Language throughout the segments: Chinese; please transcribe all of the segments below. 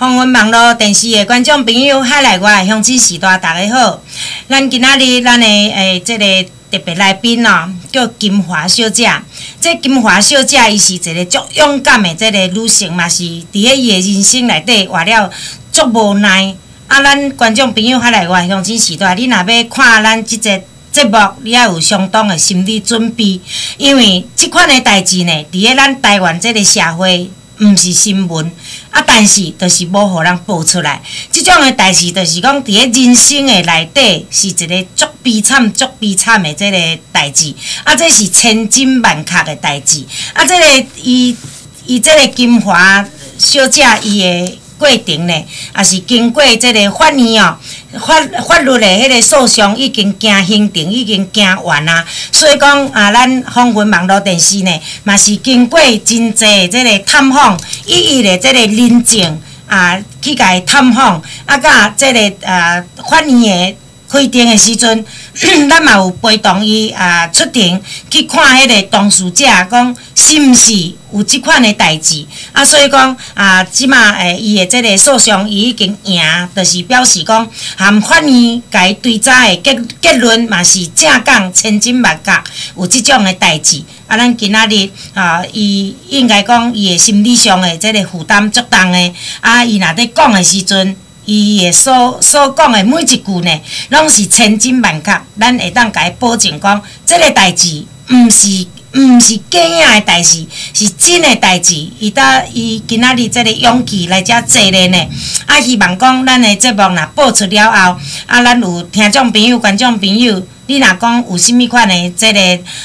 风云网络电视的观众朋友，海内外的乡亲时代，大家好。咱今仔日咱的这个特别来宾哦，叫金华小姐。这金华小姐伊是一个足勇敢的这个女性，嘛是伫咧伊的人生内底活了足无奈。咱观众朋友海内外的乡亲时代，你若要看咱即个节目，你要有相当的心理准备，因为即款的代志呢，伫咧咱台湾这个社会。毋是新闻，但是就是无互人报出来。即种的代志，就是讲伫咧人生的内底，是一个足悲惨、足悲惨的这个代志。这是千真万确的代志。这个伊这个金华小姐伊的过程呢，也是经过这个法院哦，法律的迄个诉讼已经行行庭，已经行完啊。所以讲咱风云网络电视呢，嘛是经过真济这个探访，一一的这个认证去甲伊探访，甲这个法院的开庭的时阵，咱嘛有陪同伊出庭去看迄个当事者，讲是毋是有即款的代志。所以讲即马伊的这个诉讼伊已经赢，就是表示讲含法院甲伊对早的结论嘛是正讲千真万确有即种的代志。咱今仔日伊应该讲伊的心理上的这个负担足重的。伊若伫讲的时阵。伊的所讲的每一句呢，拢是千真万确，咱会当甲伊保证讲，这个代志毋是假影的代志，是真的代志。伊今仔日这个勇气来遮坐咧呢，希望讲咱的节目若播出了后，咱有听众朋友、观众朋友，你若讲有甚物款的这个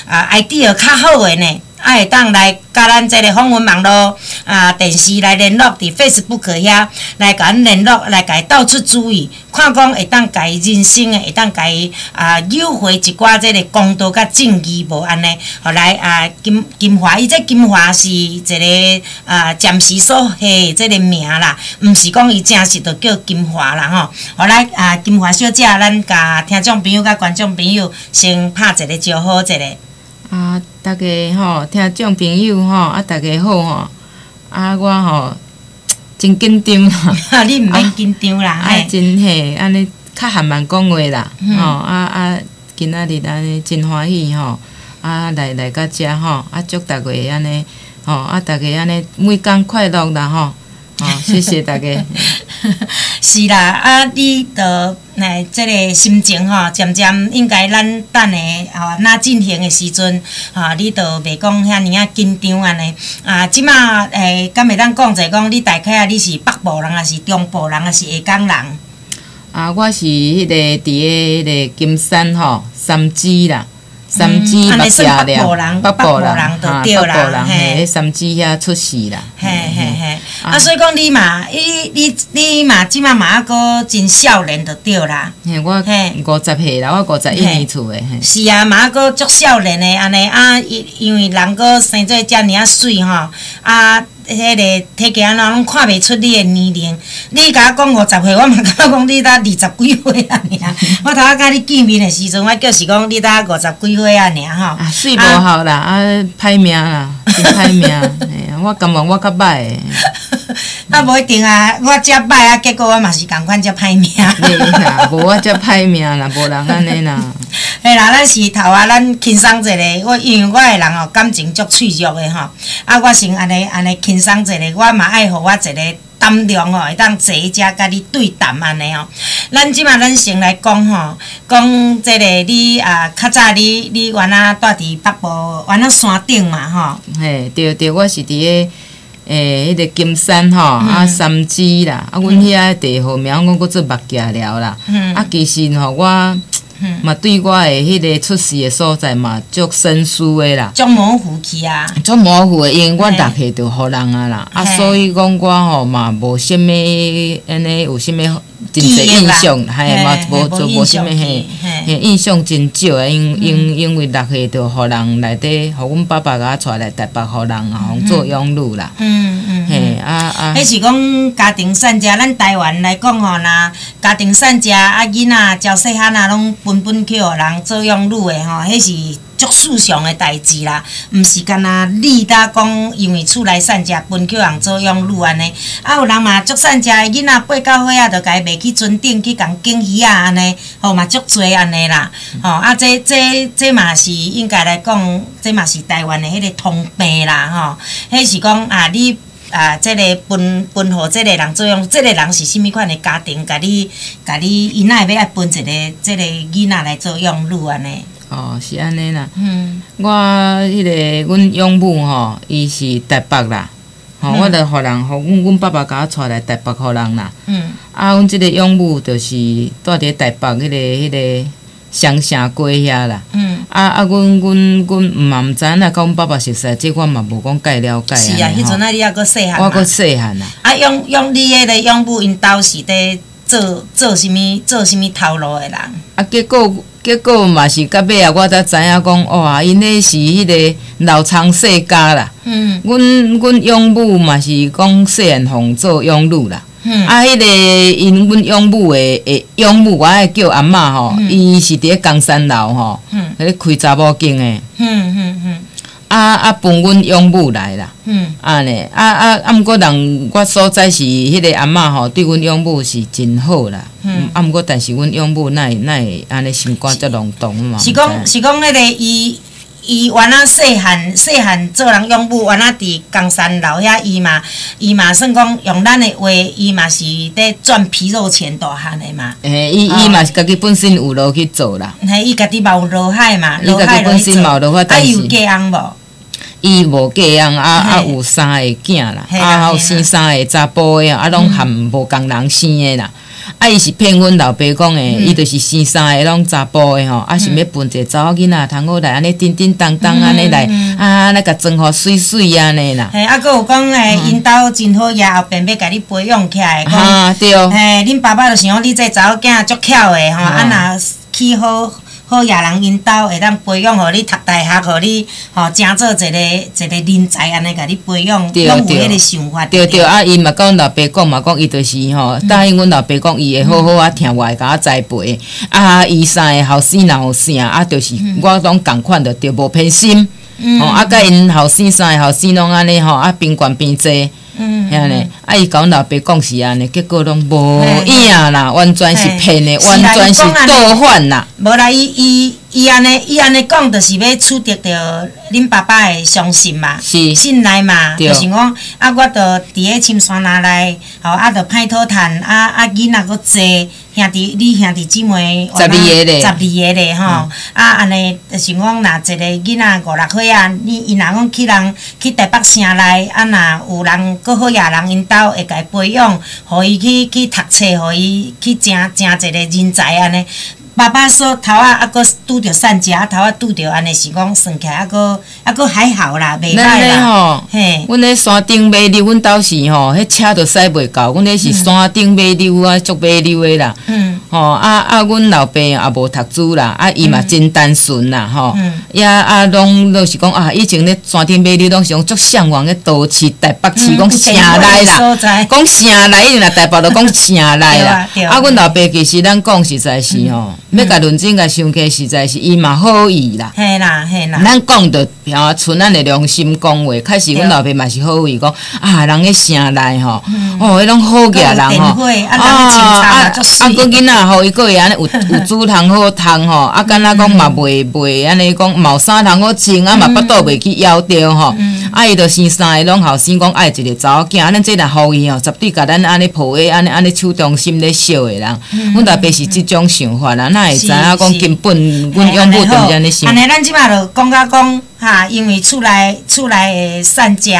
idea 较好的呢？会当来甲咱这个风云网络电视来联络，伫 Facebook 遐来甲咱联络，来甲伊斗出主意，看讲会当甲伊人生的，会当甲伊诱回一寡这个公道甲正义无安尼，后来金华，伊这金华是一个暂时所下这个名啦，毋是讲伊正式就叫金华啦吼。后来金华小姐，咱甲听众朋友甲观众朋友先拍一个招呼一下。 大家吼，听众朋友吼，大家好吼，我吼真紧张啦， 你毋免紧张啦， 真嘿，安尼较含慢讲话啦，吼，今仔日安尼真欢喜吼，来到遮吼，祝大家安尼，吼，大家安尼每工快乐啦吼，谢谢大家。 是啦，你着这个心情吼，渐渐应该咱等下那进行的时阵，你着袂讲遐尔紧张安尼。即马敢会当讲者讲，你大概你是北部人，还是中部人，还是下港人？ 我是迄个伫迄个金山吼，三芝啦。三芝北社了，北部人就对啦， 北部人嘿，三芝遐出世啦。 嘿嘿嘿，所以讲你嘛，你嘛，即马嘛还真少年就对啦。 嘿，我50岁啦，我51年厝的。 是啊，嘛还足少年的安尼因为人还生做遮尔水吼迄个体格安怎拢看袂出你的年龄。你甲我讲50岁，我嘛感觉讲你才20几岁啊尔。我头仔甲你见面的时阵，我就是讲你才50几岁啊尔吼。 水无效啦，歹命啦，真歹命。我感觉我较歹的。 无一定啊，我遮歹结果我嘛是共款遮歹命。 啦，无我遮歹命啦，无人安尼啦。 嘿啦，咱是头咱轻松一下，因为我的人感情足脆弱的吼，我先安尼轻松一下，我嘛爱互我一个胆量会当坐遮甲你对谈安尼咱即马咱先来讲吼，讲这个你较早你原住伫北部原山顶嘛吼。 嘿，对，我是伫迄个金山吼，三芝啦，阮遐地号名我搁做目镜寮啦。其实吼我。嘛，对我的迄个出世的所在嘛，足生疏的啦， 足模糊去啊， 足模糊的，因为我逐下就互人啦，所以讲我吼嘛无啥物安尼有啥物真侪印象，嘿嘛无啥物嘿印象真少的，因为落下就互人内底，互阮爸爸甲我带来台北，互人互做养女啦。嘿迄是讲家庭产家，咱台湾来讲吼，若家庭产家囡仔，朝细汉拢分去互人做养女的吼，迄是足世常的代志啦，毋是干那你搭讲因为厝内散食分叫人做养女安尼，啊有人嘛足散食的囡仔8、9岁啊，就家袂去船顶去共拣鱼啊安尼，吼嘛足多安尼啦，吼啊这嘛是应该来讲，这嘛是台湾的迄个通病啦，吼，迄是讲啊你。这个分互这个人做用，这个人是甚物款的家庭？甲你，因哪会要爱分一个这个囡仔来做养女安尼？ 哦，是安尼啦。我迄个阮养母吼，伊是台北啦，吼，我著互人，互阮爸爸甲我带来台北互人啦。啊，阮即个养母就是住伫台北迄个乡城街遐啦。阮嘛毋知影若甲阮爸爸熟悉，这我嘛无讲介了解。 是啊，迄阵啊，你还阁细汉我阁细汉啊。 啊，养你迄个养母因兜是伫做啥物头路的人？ 啊，结果嘛是到尾啊，我才知影讲，哇，因迄是迄个老仓世家啦。阮养母嘛是讲细汉互做养女啦。啊，迄个因阮养母的养母，我爱叫阿嬷吼，伊是伫咧冈山楼吼，咧开查某间的。分阮养母来啦。安尼，毋过我所在是迄个阿嬷吼，对阮养母是真好啦。毋过但是阮养母哪会安尼心肝遮隆重嘛？ 是讲迄个伊原仔细汉做人养母，原仔伫冈山楼遐，伊嘛算讲用咱的话，伊嘛是伫赚皮肉钱大汉的嘛。 伊嘛是家己本身有落去做啦。 伊家己嘛有落海嘛， 伊家己本身嘛有落海， 但是伊有嫁翁无？ 伊无嫁翁，有3个囝啦，还有生3个查甫的，拢含无共人生的啦。伊是骗阮老爸讲诶，伊就是生3个拢查甫的吼，是要分一个查某囡仔通好来安尼叮叮当当安尼来，来甲装互水水安尼啦。 佫有讲因兜真好野，后边要甲你培养起来。 对。 恁爸爸就想讲你这查某囝足巧的吼，若去好野人因兜会当培养，互你读大学，互你真做一个人才安尼，甲你培养，拢有迄个想法。 对，伊嘛甲阮老爸讲嘛，讲伊就是吼答应阮老爸讲，伊会好好听话甲我栽培。伊3个后生若有啥，就是我拢共款着无偏心。甲因后生3个后生拢安尼吼，边悬边坐。遐呢，伊甲阮老爸讲是安尼，结果拢无影啦，完全是骗的，完全是倒反啦。 无啦，伊安尼讲，就是要取得着恁爸爸的相信嘛，信赖嘛，就是讲我着伫咧深山内内，着歹讨趁，囡仔佫济，你兄弟姊妹12个咧吼，安尼就是讲，若一个囡仔5、6岁啊，伊若讲去台北城内，若有人佫好野人因兜会甲伊培养，互伊去读册，互伊去争一个人才安尼。爸爸说头佫拄着散食，头拄着安尼是讲算起来佫还好啦，袂歹啦。 嘿，阮咧山顶买溜，阮兜是吼，迄车都驶袂到，阮咧是山顶买溜啊，足买溜的啦。阮老爸也无读书啦，伊嘛真单纯啦，吼。拢是讲以前咧山顶买溜，拢是讲足向往咧都市、台北市，讲城内啦，讲城内，因若台北就讲城内啦。阮老爸其实咱讲实在是吼。要甲认真甲想起，实在是伊嘛好意啦。 嘿啦。 咱讲着剩咱的良心讲话，开始阮老爸嘛是好意讲人咧城内吼，迄种好野人吼，佫囡仔吼，伊佫会安尼有煮通好通吼，敢若讲嘛袂安尼讲毛衫通好穿，嘛腹肚袂去枵着吼，伊着生3个拢后生讲爱一个查某囝，咱这若互伊吼，绝对甲咱安尼抱诶，安尼手中心咧烧诶人，阮老爸是即种想法啦，哪会知影讲根本阮养母就是安尼想。 安尼咱即摆就讲甲讲因为厝内的散食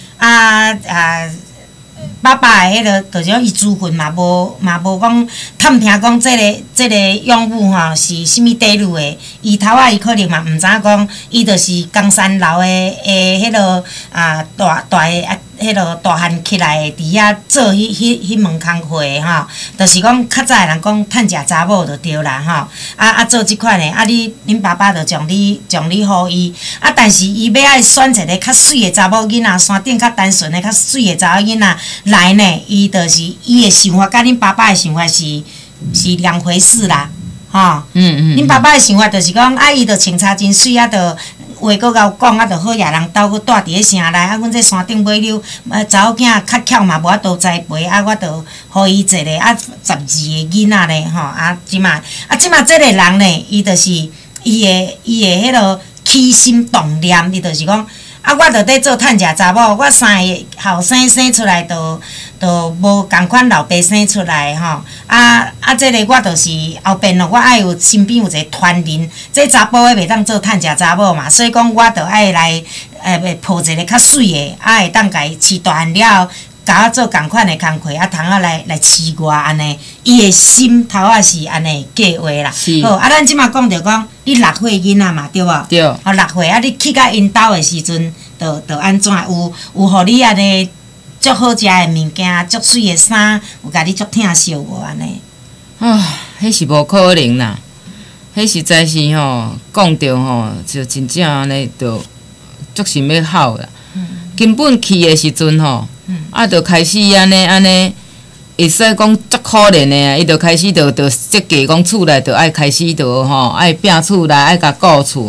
爸爸的迄个，就是讲伊资份嘛无讲探听讲这个养母是啥物底路的，伊头伊可能嘛毋知影讲，伊就是冈山楼的迄落大的迄落大汉起来伫遐做迄门工课吼，就是讲较早的人讲趁食查某就对啦吼，做即款的，恁爸爸就将你互伊，但是伊要爱选一个较水的查某囡仔，山顶较单纯的较水的查某囡仔来呢，伊就是伊的想法，甲恁爸爸的想法是两回事啦。 吼。恁爸爸的想法就是讲，啊，伊着穿插真水，啊，着话搁甲有讲，啊，着好野人兜搁住伫咧城内，啊，阮这山顶买柳，查某囝较巧嘛，无法度栽培，啊，我着互伊一个12个囡仔咧，吼，即马即个人呢，伊就是伊的迄落起心动念，伊就是讲。我着伫做趁食查某，我3个后生生出来都无共款老爸生出来吼。即个我就是后边咯，我爱有身边有一个团人，这查甫的袂当做趁食查某嘛，所以讲我着爱来抱一个较水的，会当家伊饲大汉了。甲我做共款的工课，通来饲我安尼，伊的心头是安尼计划啦。好，咱即马讲着讲，你6岁囡仔嘛，对无？ 对。 6岁你去到因兜的时阵，着安怎？有互你安尼足好食的物件，足水的衫，有甲你足疼惜无安尼？ 迄是无可能啦！迄实在是讲着就真正安尼，着足想要哭啦。根本去的时阵就开始安尼，会使讲足可怜的啊！伊就开始就设计讲厝内就爱开始就爱拼厝内，爱甲顾厝。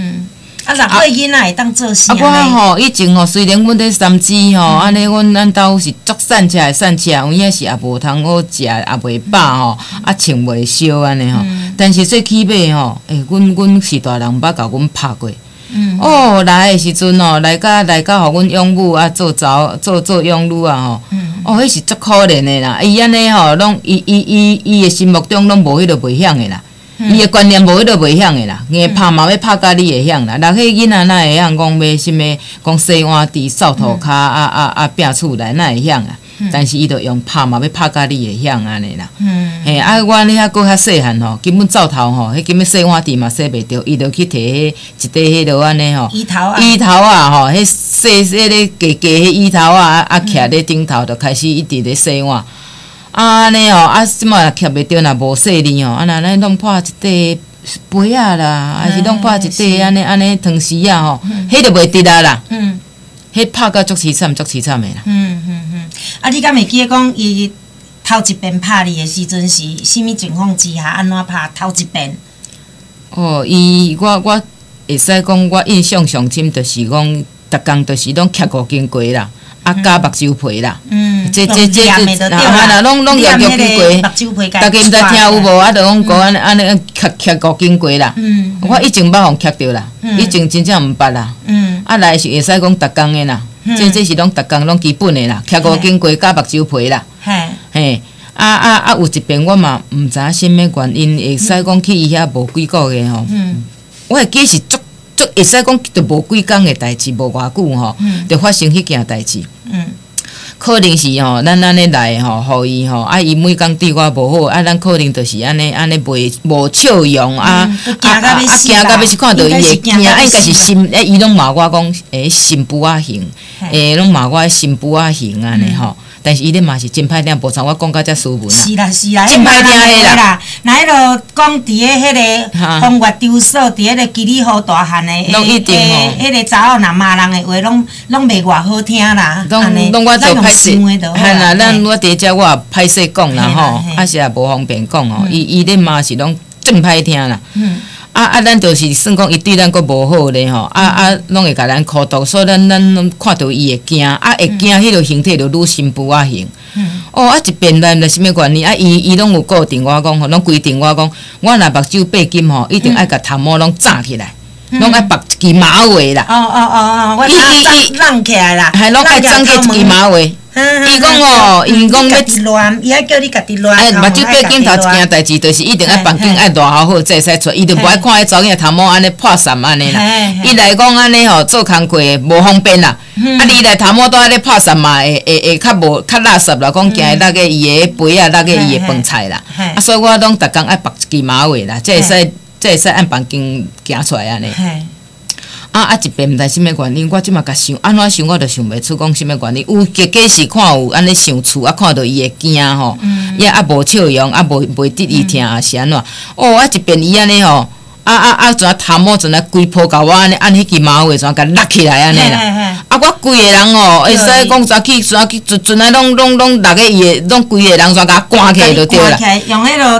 6岁囡仔会当做啥？ 我以前虽然阮伫三芝安尼咱兜是足散车的散车，有影是也无通好食，也袂饱穿袂烧安尼但是说起码阮是大人，捌甲阮拍过。来的时阵来甲互阮养母做养女迄是足可怜的啦。伊安尼拢伊的心目中拢无迄落袂晓的啦，伊的观念无迄落袂晓的啦。硬拍嘛要拍甲你会晓啦。6岁囡仔哪会晓讲要啥物？讲洗碗池、扫涂骹拼厝内哪会晓啊？但是伊着用拍嘛要拍甲你会晓安尼啦。我你遐搁较细汉根本灶头迄根本洗碗池嘛洗袂着，伊着去摕一块迄落安尼椅头迄洗咧加迄椅头徛咧顶头，着开始一直咧洗碗。安尼即摆若徛袂着，若无洗哩咱弄破一块杯仔啦，还是弄破一块安尼汤匙啊迄着袂得啊啦。迄拍到足凄惨的啦。 你敢会记得讲伊头一遍拍你的时阵是甚物情况之下安怎拍头一遍？ 我会使讲，我印象上深就是讲，逐工就是拢徛5斤粿啦，加目睭皮啦。这拢用目睭皮。大家毋知听有无？就讲安尼徛5斤粿啦。我以前捌互徛着啦，以前真正毋捌啦。来是会使讲逐工的啦。这是拢逐工拢基本的啦，徛5斤粿加目睭皮啦。嘿，有一遍我嘛毋知影啥物原因，会使讲去伊遐无几个月我会记是足会使讲就无几工的代志，无偌久就发生迄件代志。可能是咱安尼来互伊伊每工对我无好，咱可能就是安尼无笑容惊到要死，看到伊会惊，应该是心伊拢骂我讲心不啊形，拢骂我心不啊形安尼但是伊咧嘛是真歹听，无像我讲甲遮斯文啦。 是啦， 真歹听迄啦。 那迄落讲伫咧迄个风月场所，伫迄个吉利好大汉的，迄个查某若骂人的话，拢袂偌好听啦。 拢我做歹势，吓啦，我伫遮我也歹势讲啦是也无方便讲伊咧骂是拢真歹听啦。咱就是算讲伊对咱阁无好咧拢会甲咱苦毒，所以咱看到伊会惊，会惊迄落形体就愈心不啊形。一遍来毋知啥物原因，伊拢有固定我讲拢规定我讲，我若目睭八金一定爱甲头毛拢扎起来，拢爱绑一支马尾啦。 我浪起来啦， 拢爱装起一支马尾。伊讲伊讲要伊爱叫你家己乱。 目睭八金头一件代志，就是一定爱绑紧，爱偌好才会使出，伊就无爱看迄查某囝头毛安尼破散安尼啦。伊来讲安尼做工课无方便啦。你来头毛都安尼破散嘛，会较垃圾啦，讲行落个伊的杯啊，落个伊的饭菜啦。所以我拢逐工爱绑一支马尾啦，才会使按绑紧行出来安尼。一遍毋知啥物原因，我即马甲想安怎想，我着想袂出讲啥物原因。有假是看有安尼上厝，看到伊会惊伊无笑容，袂得伊听是安怎？一遍伊安尼全头毛全规铺甲我安尼按迄支马尾全甲拉起来安尼啦。我规个人会使讲全去，全来拢6个伊的，拢规个人全甲赶起来就对啦。 用迄落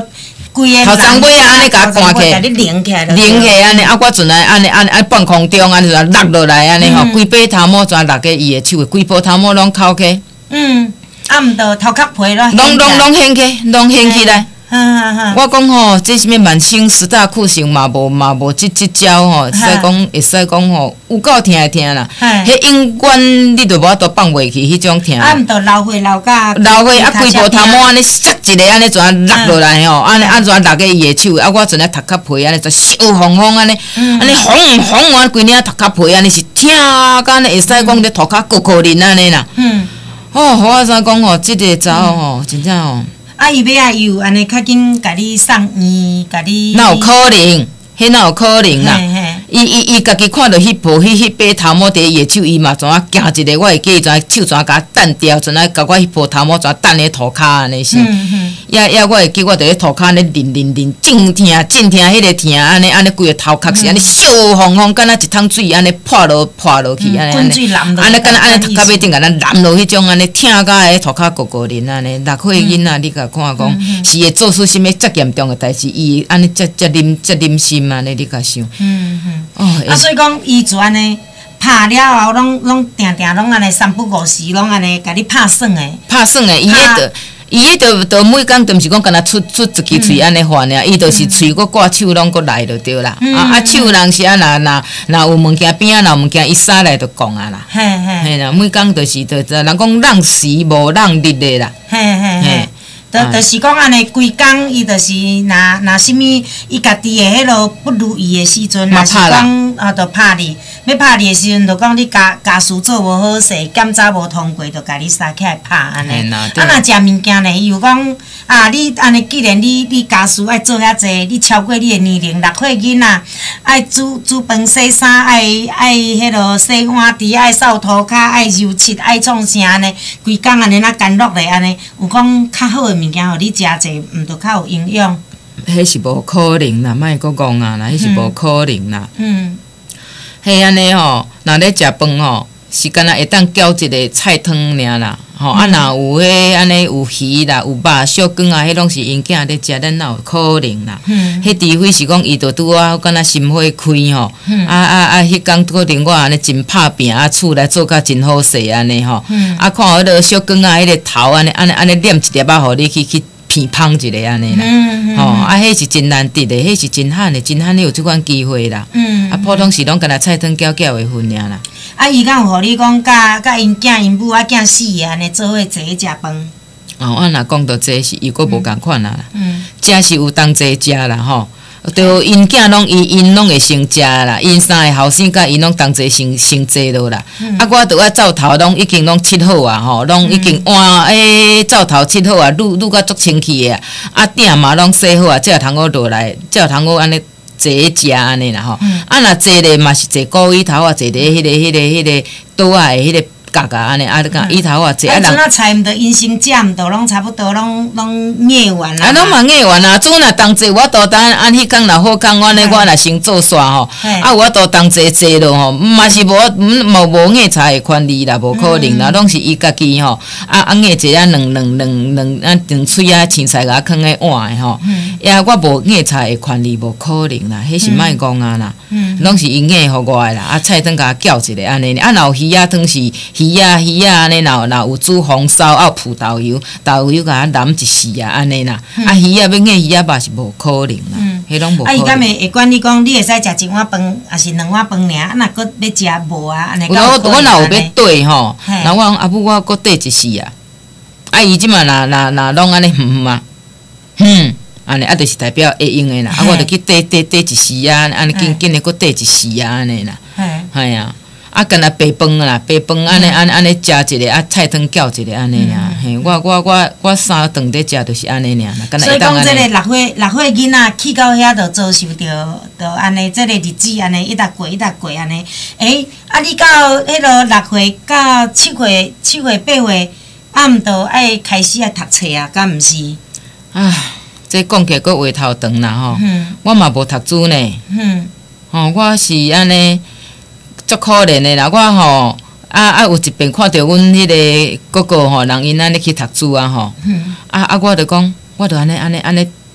规个头前尾啊安尼甲搬起， 拧起来安尼，啊我阵来安尼半空中安尼就落落来安尼吼，规把头毛全落个伊的手，规部头毛拢扣起。 啊毋着头壳皮咯， 拢掀起来。我讲吼，这什么慢性十大酷刑嘛无即招吼，会使讲吼，有够疼啦。迄永远你都无法度放袂去迄种疼。 啊，毋着流血啊， 规部头毛安尼塞一个安尼全落落来吼，安尼全落个伊的手，啊我阵咧头壳皮安尼就烧红红安尼，红完规领头壳皮安尼是疼，甲安尼会使讲咧头壳骨淋安尼啦。我知讲吼，即个查某吼，真正吼。 啊，伊要啊有安尼较紧，甲你送医，甲你。 哪有可能？迄哪有可能啦？伊家己看到迄把头毛伫伊的手，伊嘛怎啊行一个，我会记伊怎手怎甲弹掉，怎啊甲我迄把头毛怎弹咧涂骹安尼是。我会记我伫咧涂骹安尼淋，真疼，迄个疼安尼规个头壳是安尼烧红红，敢若一桶水安尼泼落去安尼。 滚水淋落。 安尼敢若安尼头壳尾顶甲咱淋落迄种安尼，疼甲迄涂骹骨淋安尼。六岁囡仔，你甲看讲是会做出啥物遮严重的代志？伊安尼遮忍心安尼，你甲想。 所以讲伊就安尼拍了后，拢定拢安尼三不五时拢安尼甲你拍算的。 伊迄着每工着毋是讲干那出一支喙安尼还尔，伊着是喙搁挂手拢搁来着对啦。手人是若有物件边啊，若有物件伊撒来着讲啊啦。嘿啦，每工着人讲让时无让日的啦。 就是讲安尼，规工伊就是若啥物，伊家己的迄落不如意的时阵，若是讲着拍你，要拍你的时阵，着讲你家事做无好势，检查无通过，着甲你杀起来拍安尼。若食物件呢，伊有讲你安尼，既然你家事爱做遐济，你超过你的年龄，6岁囡仔爱煮饭、洗衫，爱迄落洗碗池，爱扫涂骹，爱油漆，爱创啥安尼，规工安尼那干落来安尼，有讲较好的。物件互你食者，毋着较有营养。 迄是无可能啦，莫阁讲啊啦，迄是无可能啦。迄安尼吼，若咧食饭吼，是干那会当搅一个菜汤尔啦。若有迄安尼有鱼啦，有肉小羹啊，迄拢是因囝咧食，咱哪有可能啦？迄除非是讲伊着拄啊，干那心火开吼，迄工可能我安尼真拍拼厝内做甲真好势安尼吼，看迄落小羹啊，迄个头安尼捻一粒仔，互你去偏芳一个安尼啦。迄是真难得的，迄是真罕的，你有即款机会啦。普通时拢干那菜汤搅的份尔啦。 伊敢有互你讲，甲因囝因母囝4个安尼做伙坐食饭？ 我若讲到这是，伊阁无共款啦。食是有同齐食啦吼，就因囝拢因拢会先食啦，因3个后生甲因拢同齐先坐落啦。我着灶头拢已经拢切好啊吼，拢已经换灶头切好啊，愈甲足清气的啊，鼎嘛拢洗好啊，才通好落来，才通好安尼。坐食安尼啦吼，若坐咧嘛是坐古椅头啊，坐咧迄个桌仔的迄个角安尼，你讲椅头啊坐。 阵啊菜毋着因先食，毋着拢差不多拢热完啦。 拢嘛热完啊，煮若同齐，我都当按迄工若好工，我若先做煞吼，我都同齐坐落吼，嘛是无热茶的权利啦，无可能啦，拢是伊家己吼，热一啊两喙啊青菜甲放咧碗的吼，我无热茶的权利，无可能啦，迄是莫讲啊啦，拢是因热互我的啦，菜汤甲搅一个安尼，若有鱼仔汤是。鱼安尼，若有煮红烧，有葡萄油甲它淋一丝啊，安尼啦。鱼要硬鱼肉是无可能啦，迄拢无可能。 伊敢会管你讲，你会使食一碗饭，还是2碗饭尔？若搁要食无啊？安尼。 我若有要缀吼，那我讲阿母我搁缀一丝啊。伊即马若拢安尼啊，安尼就是代表会用的啦。我着去缀一丝啊，安尼紧的搁缀一丝啊，安尼啦。系啊。干那白饭啦，安尼食一个，菜汤搅一个安尼尔。嘿，我3顿咧食就是安尼尔。 所以讲，这个6岁囡仔去到遐，就遭受着安尼，这个日子安尼一直过安尼。你到迄落6岁到7岁8岁，毋着爱开始读册啊？敢毋是？ 这讲起阁话头长啦吼。我嘛无读书呢。我是安尼。足可怜的啦！我吼有一遍看到阮迄个哥哥吼，人因安尼去读书啊吼，我着讲，我着安尼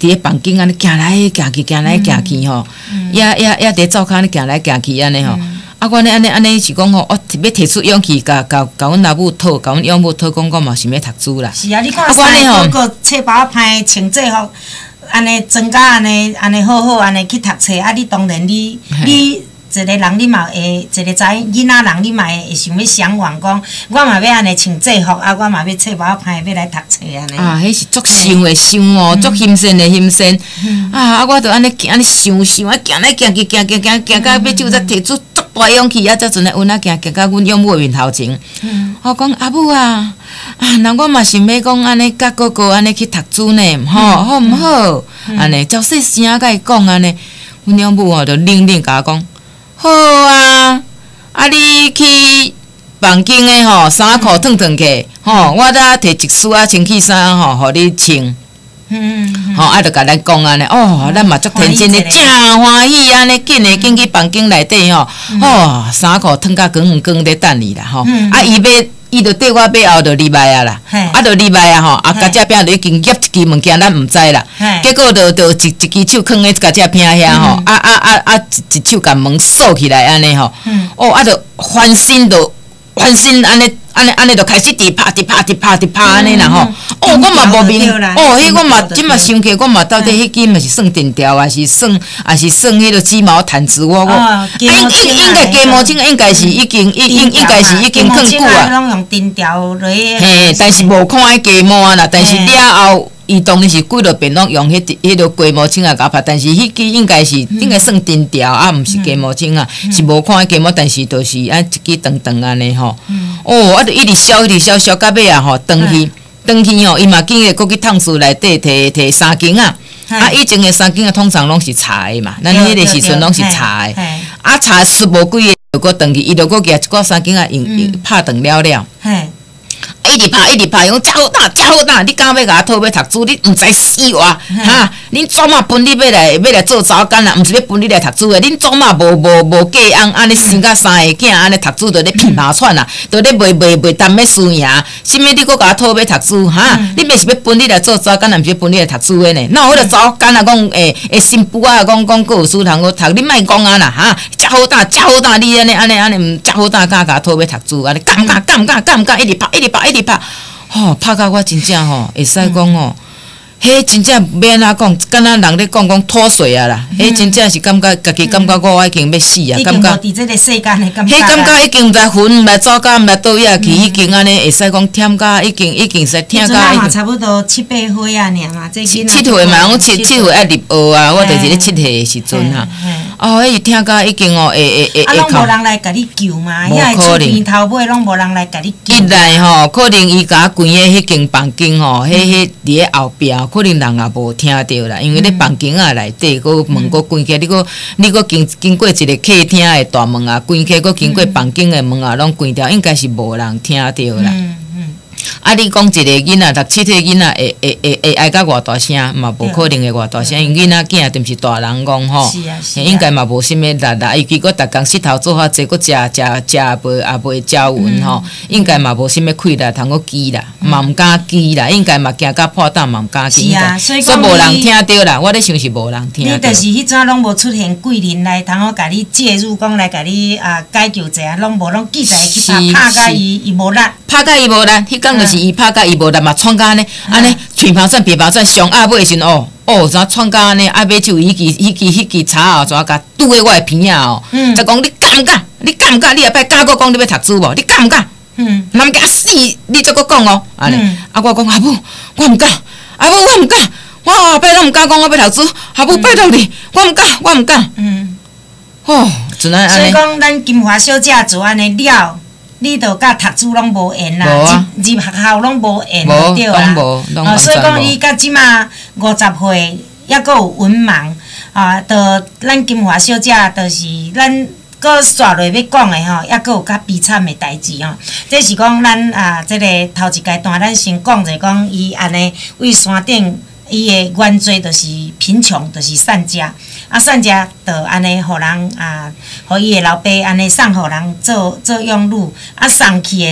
咧房间安尼行来行去，行来行去吼，也伫灶骹安尼行来行去安尼吼。啊，我安尼是讲吼，我要提出勇气，甲阮阿母讨，甲阮养母讨，讲我嘛想要读书啦。 是啊，你看三个册包歹穿制服，安尼装甲安尼好安尼去读册，啊，你当然你一个人你嘛会，一个囡仔人你嘛会想要向往讲，我嘛要安尼穿制服，啊，我嘛要册包歹要来读册安尼。 啊，迄是足想的想哦，足心酸的心酸。啊，我着安尼想，啊，行来行去，行到尾就才提出足大勇气，啊，才阵来阮仔行到阮养母面头前。我讲阿母啊，那我嘛想要讲安尼，甲哥哥安尼去读书呢，吼，好毋好？安尼，照细声甲伊讲安尼，阮养母哦，着冷甲我讲。好啊，啊你去房间的吼，衫裤脱去，吼，我再摕一束啊清气衫吼，互你穿。吼，啊，着甲咱讲安尼，哦，咱嘛足天真的，正欢喜安尼，紧去房间内底吼，哦，衫裤脱甲光咧等你啦，吼，啊，伊着缀我背后着入来啊啦，啊，着入来啊吼，啊，家只边着已经夹一支物件，咱毋知啦，结果着一支手放咧家只边遐吼，一手甲门锁起来安尼吼，哦，啊，着翻身安尼，就开始直拍安尼啦吼。哦，我嘛无明，哦，迄我嘛即嘛想起，我嘛到底迄支嘛是算电条，还是算迄个鸡毛掸子我应该鸡毛巾应该是已经放久啊。 拢用电条落去。 嘿，但是无看迄鸡毛啦，但是了后。伊当然是几落遍拢用迄个鸡毛巾啊甲拍，但是迄支应该算电条啊，毋是鸡毛巾啊，是无看鸡毛，但是就是啊一支长安尼吼。哦，啊，就一直烧到尾啊吼，转去吼，伊嘛紧个，搁去烫水内底摕三更啊。啊，以前的三更啊，通常拢是茶的嘛，咱迄个时阵拢是茶的。啊，茶出无几个，就搁转去，伊就搁举一挂三更啊，用拍断了。一直拍，讲真好打！你敢要甲我讨要读书？你毋知死我哈！恁祖妈分你要来做查某囡仔，毋是要分你来读书的。恁祖妈无嫁翁，安尼生甲三个囝，安尼读书着咧骗麻串啊，着咧袂谈要输赢。啥物你搁甲我讨要读书哈？你要是要分你来做查某囡仔，毋是要分你来读书的呢？哪有迄个查某囡仔讲诶新妇啊，讲搁有书通好读，你莫讲啊啦哈！遮好打，你安尼毋遮好打，敢甲我讨要读书安尼？敢一直拍，吼拍到我真正吼会使讲吼，迄真正免安怎讲，敢若人咧讲脱水啊啦，迄真正是感觉家己感觉我已经要死啊，感觉。 伫即个世间的感觉。 迄感觉已经毋知魂，毋知走甲，毋知倒遐去，已经安尼会使讲忝甲，已经使听甲。 嘛差不多7、8岁啊，尔嘛，这 7岁嘛，讲7岁爱入学啊，我就是咧7岁的时阵哈。哦，迄是听甲已经哦，会拢无人来甲你救嘛？遐厝边头尾拢无人来甲你救。 一来吼，可能伊甲关的迄间房间吼，迄伫咧后壁，可能人也无听到啦，因为咧房间啊内底，个门个关起，你个经过一个客厅的大门啊，关起，个经过房间的门啊，拢关掉，应该是无人听到啦。啊！你讲一个囡仔，读7岁囡仔会爱甲偌大声，嘛无可能会偌大声。因囡仔囝定是大人讲吼，应该嘛无啥物力啦。伊佮逐工膝头做较济，佮食也袂食匀吼，应该嘛无啥物气力通佮记啦，嘛毋敢记啦。应该嘛惊甲破胆，嘛毋敢记。所以无人听到啦。我咧想是无人听到。 你就是迄阵拢无出现贵人来通甲你介入，讲来甲你解救者，拢无拢记在去拍甲伊无力。 拍甲伊无力，迄讲就是伊拍甲伊无力嘛，闯甲安尼，嘴巴转、鼻巴转，上尾的时阵怎闯甲安尼？啊，尾就迄支叉后怎甲拄喺我的鼻仔哦，就讲你敢毋敢？你下摆敢搁讲你要读书无？你敢毋敢？人家死，你则搁讲哦，安尼。啊，我讲阿母，我毋敢，阿母我毋敢，我下摆拢毋敢讲我要读书，阿母拜托你，我毋敢。哦，就安尼。 所以讲，咱金华小姐做安尼了。你著甲读书拢无缘啦，入学校拢无缘就对啦。所以讲伊到即马50岁，抑阁有文盲著咱金华小姐，就是咱搁刷落要讲的吼，抑阁有较悲惨的代志吼。这是讲咱即个头一阶段，咱先讲者讲伊安尼为山顶。伊的原罪就是贫穷，就是善家。善家就安尼，互人互伊的老爸安尼送互人做养女。送去的呢，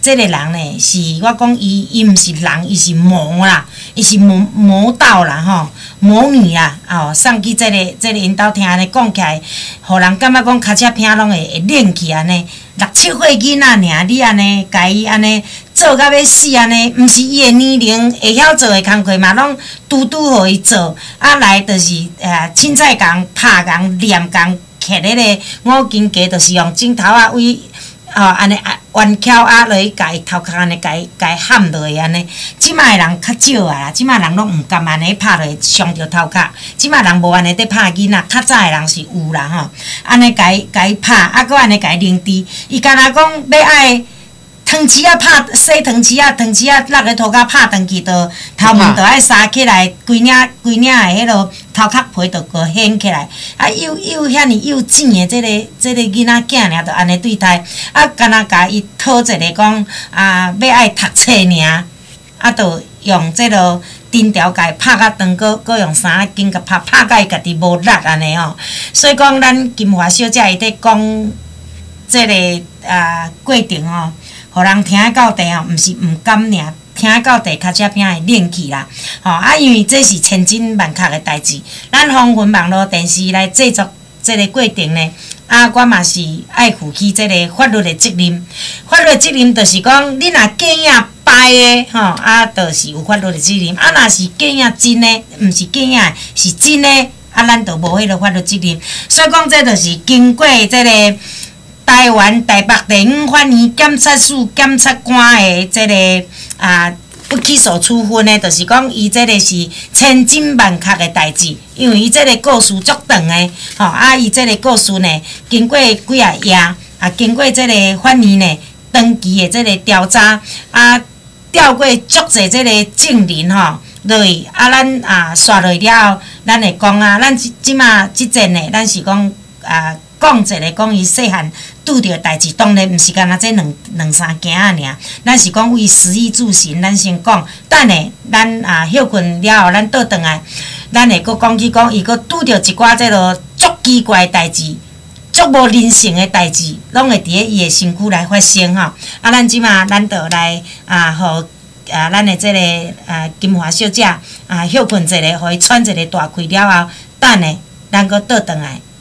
这个人呢，是我讲伊毋是人，伊是魔啦，伊是魔道啦吼，魔女啦，哦，送去这个因兜听安尼讲起来，互人感觉讲脚车片拢会冷去安尼，6、7岁囡仔尔，你安尼甲伊安尼做到要死安尼，毋是伊的年龄会晓做的工课嘛，拢拄互伊做，啊来就是凊彩共拍共念共刻咧个五金家，就是用枕头啊为。安尼弯翘啊，落去甲伊头壳安尼甲伊焊落去安尼。即摆人较少啊啦，即摆人拢毋甘安尼拍落去伤着头壳。即摆人无安尼伫拍囡仔，较早的人是有啦吼。安尼甲伊拍，啊，搁安尼甲伊凝滴。伊干若讲要爱汤匙啊拍洗汤匙啊落去涂骹拍转去，就头毛就爱杀起来，规领的迄落头壳皮就个掀起来。啊，幼遐尼幼稚的这个囡仔囝尔，就安尼对待。啊，干若甲伊讨一个讲要爱读册尔，啊，就用这落藤条甲伊拍甲长，搁用衫巾甲拍甲伊家己无力安尼哦。所以讲，咱金华小姐伊伫讲这个过程哦。互人听到地哦，毋是毋甘尔，听到地脚车片会冷去啦。吼因为这是千真万确的代志。咱风云网络电视来制作这个过程呢，我嘛是爱负起这个法律的责任。法律的责任就是讲，你若假影摆的吼，就是有法律的责任。若是假影真的，毋是假影，是真的，咱就无迄个法律责任。所以讲，这就是经过这个。台湾台北地方法院检察署检察官的这个不起诉处分的，就是讲伊这个是千真万确的代志，因为伊这个故事足长的，伊这个故事呢，经过几啊夜，经过这个法院呢，长期的这个调查，调过足侪这个证人落去，咱刷落了后，咱会讲咱即马即阵呢，咱是讲讲一个讲伊细汉拄着代志，当然毋是干那这两三件尔，咱是讲为食衣住行，咱先讲。等下咱休困了后，咱倒转来，咱会搁讲起讲，伊搁拄着一寡这落足奇怪的代志，足无人性的代志，拢会伫咧伊的身躯来发生吼。咱即马咱就来互咱的这个金华小姐休困一下，互伊喘一个大气了后，等下咱搁倒转来。